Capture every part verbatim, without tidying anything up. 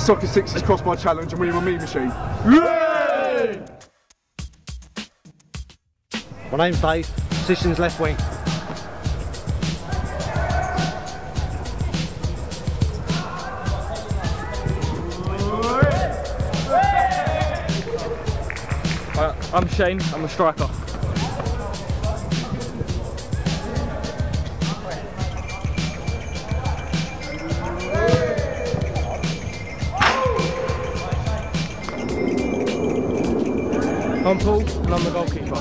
Soccersixes Crossbar Challenge and we were me machine. Yay! My name's Dave, position's left wing. Uh, I'm Shane, I'm a striker. I'm Paul and I'm the goalkeeper.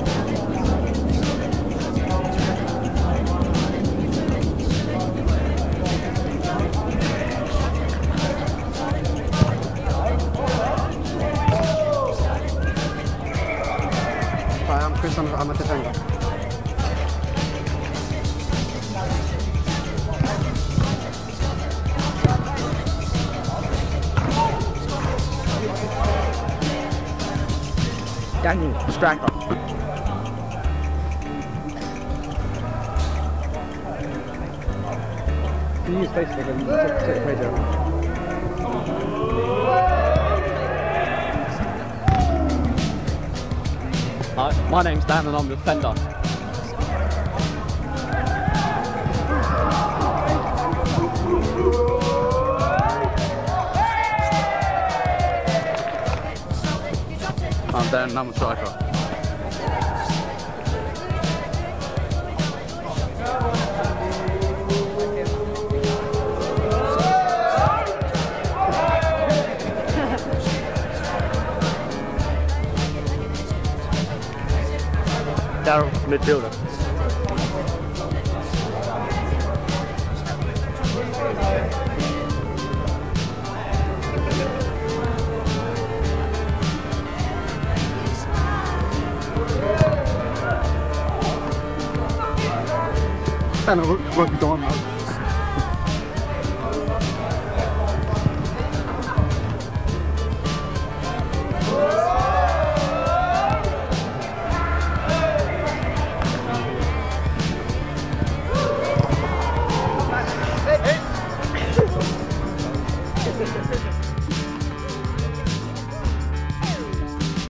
Hi, I'm Chris, I'm, I'm a defender. Daniel, striker. Can you use Facebook and take, take the page out? Hi, my name's Dan and I'm the defender. I'm Dan and I'm a striker. Daryl, midfielder. And I won't be gone now.